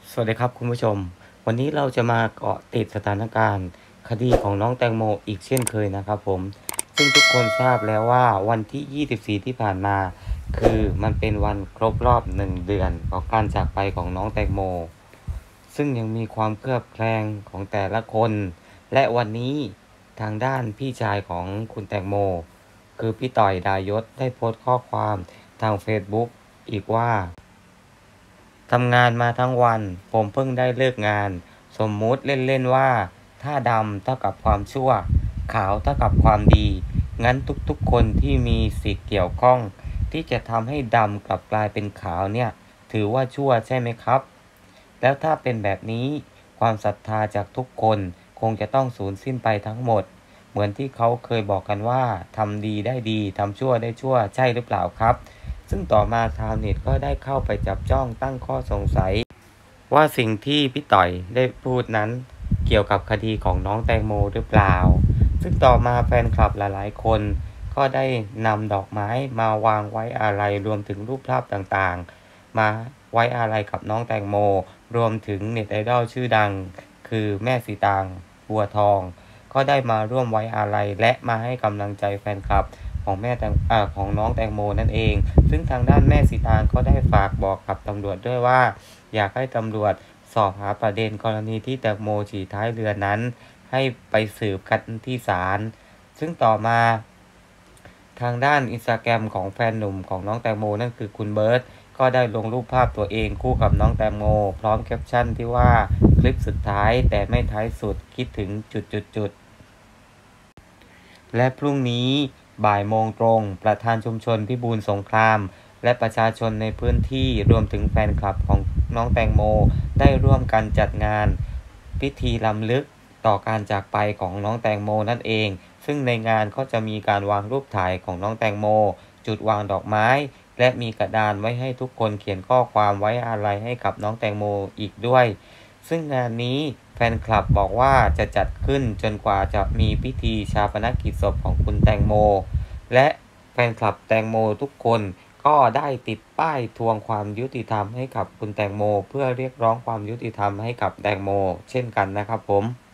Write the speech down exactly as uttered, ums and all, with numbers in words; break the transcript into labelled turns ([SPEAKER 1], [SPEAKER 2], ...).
[SPEAKER 1] สวัสดีครับคุณผู้ชมวันนี้เราจะมาเกาะติดสถานการณ์คดีของน้องแตงโมอีกเช่นเคยนะครับผมซึ่งทุกคนทราบแล้วว่าวันที่ยี่สิบสี่ที่ผ่านมาคือมันเป็นวันครบรอบหนึ่งเดือนของการจากไปของน้องแตงโมซึ่งยังมีความเคลือบแคลงของแต่ละคนและวันนี้ทางด้านพี่ชายของคุณแตงโมคือพี่ต่อยดายศได้โพสต์ข้อความทาง เฟซบุ๊ก อีกว่าทำงานมาทั้งวันผมเพิ่งได้เลิกงานสมมุติเล่นๆว่าถ้าดำเท่ากับความชั่วขาวเท่ากับความดีงั้นทุกๆคนที่มีสิทธิ์เกี่ยวข้องที่จะทำให้ดำกลับกลายเป็นขาวเนี่ยถือว่าชั่วใช่ไหมครับแล้วถ้าเป็นแบบนี้ความศรัทธาจากทุกคนคงจะต้องสูญสิ้นไปทั้งหมดเหมือนที่เขาเคยบอกกันว่าทำดีได้ดีทำชั่วได้ชั่วใช่หรือเปล่าครับ ซึ่งต่อมาชาวเน็ตก็ได้เข้าไปจับจ้องตั้งข้อสงสัยว่าสิ่งที่พี่ต่อยได้พูดนั้นเกี่ยวกับคดีของน้องแตงโมหรือเปล่าซึ่งต่อมาแฟนคลับหลายๆคนก็ได้นำดอกไม้มาวางไว้อาลัยรวมถึงรูปภาพต่างๆมาไว้อาลัยกับน้องแตงโมรวมถึงเน็ตไอดอลชื่อดังคือแม่สีตางบัวทองก็ได้มาร่วมไว้อาลัยและมาให้กำลังใจแฟนคลับของแม่แตงอ่าของน้องแตงโมนั่นเองซึ่งทางด้านแม่สีตางก็ได้ฝากบอกกับตำรวจด้วยว่าอยากให้ตำรวจสอบหาประเด็นกรณีที่แตงโมฉี่ท้ายเรือนั้นให้ไปสืบกันที่ศาลซึ่งต่อมาทางด้านอินสตาแกรมของแฟนหนุ่มของน้องแตงโมนั่นคือคุณเบิร์ตก็ได้ลงรูปภาพตัวเองคู่กับน้องแตงโมพร้อมแคปชั่นที่ว่าคลิปสุดท้ายแต่ไม่ท้ายสุดคิดถึงจุดๆ และพรุ่งนี้บ่ายโมงตรงประธานชุมชนพิบูลสงครามและประชาชนในพื้นที่รวมถึงแฟนคลับของน้องแตงโมได้ร่วมกันจัดงานพิธีรำลึกต่อการจากไปของน้องแตงโมนั่นเองซึ่งในงานก็จะมีการวางรูปถ่ายของน้องแตงโมจุดวางดอกไม้และมีกระดานไว้ให้ทุกคนเขียนข้อความไว้อาลัยให้กับน้องแตงโมอีกด้วย ซึ่งงานนี้แฟนคลับบอกว่าจะจัดขึ้นจนกว่าจะมีพิธีชาปนกิจศพของคุณแตงโมและแฟนคลับแตงโมทุกคนก็ได้ติดป้ายทวงความยุติธรรมให้กับคุณแตงโมเพื่อเรียกร้องความยุติธรรมให้กับแตงโมเช่นกันนะครับผม